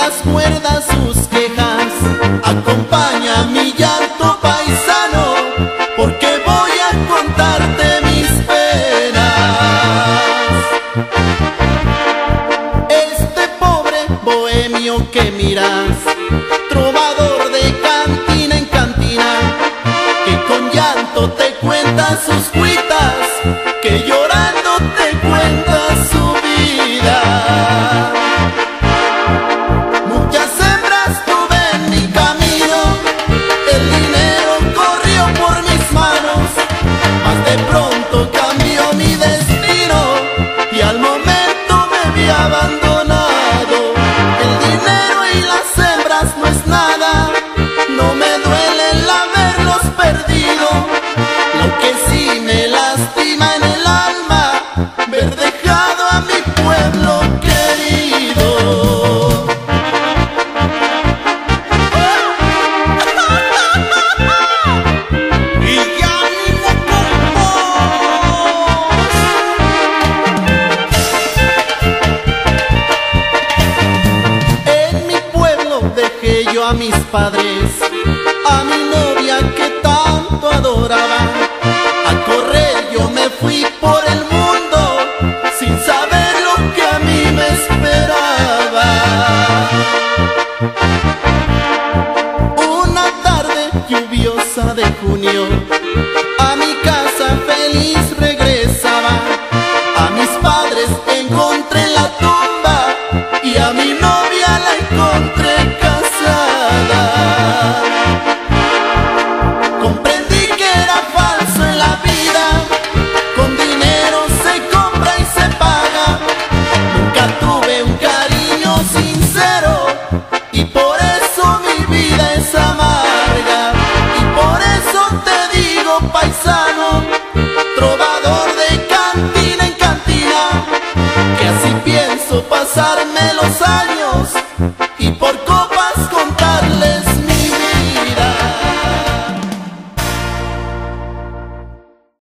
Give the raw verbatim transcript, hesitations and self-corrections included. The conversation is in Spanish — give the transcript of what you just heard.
mientras muerda sus quejas. Acompaña mi llanto, paisano, porque voy a contarte mis penas. Este pobre bohemio que miras, trovador de cantina en cantina, que con llanto te cuenta sus cuitas, que llorando te cuenta su vida. Muchas hembras tuve en mi camino, el dinero corrió por mis manos, mas de pronto cambió mi destino y al momento me vi abandonado. El dinero y las hembras no es nada, no me duele el haberlos perdido. Lo que sí me lastima en el alma, ver dejado a mi pueblo querido. Y ya mismo con vos. En mi pueblo dejé yo a mis padres, a mi novia que tanto adoraba. A correr yo me fui por el mundo sin saber lo que a mí me esperaba. Una tarde lluviosa de junio, a mi casa feliz regresaba. A mis padres encontré en la tumba y a mi novia la encontré casada. Comprendí que era falso en la vida, con dinero se compra y se paga. Nunca tuve un cariño sincero y por eso mi vida es amarga. Y por eso te digo, paisano, trovador de cantina en cantina, que así pienso pasarme los años y